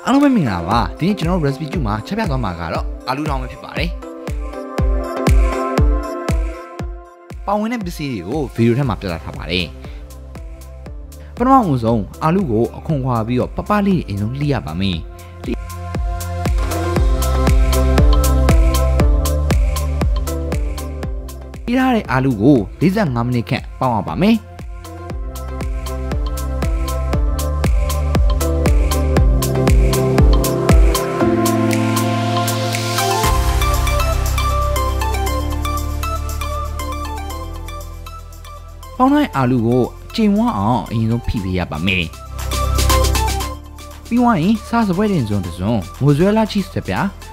အားလုံးပဲမင်္ဂလာပါဒီနေ့ကျွန်တော်တို့ recipe ကျူမှာချက်ပြသွားမှာကတော့အာလူထောင်းပဲဖြစ်ပါတယ်ပါဝင်တဲ့ပစ္စည်းတွေကိုဗီဒီယိုထဲမှာပြသထားပါတယ်ပထမဆုံးအာလူကိုအခွန်ခွာပြီးတော့ပပလေးအိမ်ဆုံးလှီးရပါမယ်လှီးထားတဲ့အာလူကို45မိနစ်ခန့်ပေါင်းအောင်ပါမယ်ပေါင်းတဲ့အာလူကိုကျင်ဝန်းအောင်အရင်ဆုံးဖိပေးရပါမယ်ပြီးွားရင်စားစပွဲတင်စုံတစ်စုံမိုဇွဲလာချီစပြ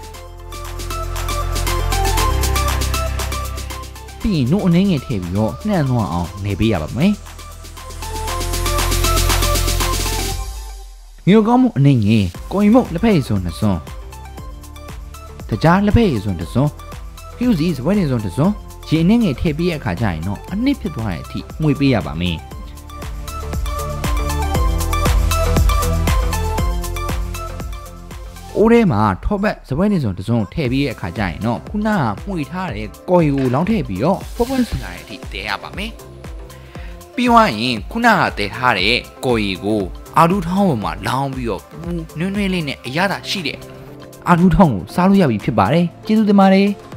ပြီးရင်နှုတ်အနှင်းငယ်ထည့်ပြီးတော့နှံ့သွန်းအောင်နေပေးရပါမယ်မျိုးကောင်းမှုအနှင်းငယ်ကိုရင်မုတ်လက်ဖက်ရည်စုံတစ်စုံတကြားလက်ဖက်ရည်စုံတစ်စုံဖြူစီစပွဲတင်စုံတစ်စုံရေနှင်းငယ်ထည့်ပေးရအခါကျရင်တော့အနစ်ဖြစ်သွားတဲ့အထိမှွေပေးရပါမယ်အိုးထဲမှာထောပတ်စပွဲနေစုံတစ်စုံထည့်ပေးရအခါကျရင်တော့ခုနကမှွေထားတဲ့ကော်ရီကိုလောင်းထည့်ပြီးတော့ဖွဖွစင်လာတဲ့အထိတည်ရပါမယ်ပြီးွားရင်ခုနကတည်ထားတဲ့ကော်ရီကိုအာလူထောင်းပေါ်မှာလောင်းပြီးတော့နွဲ့နွဲ့လေးနဲ့အရသာရှိတဲ့အာလူထောင်းကိုစားလို့ရပြီဖြစ်ပါတယ်ကျေးဇူးတင်ပါတယ်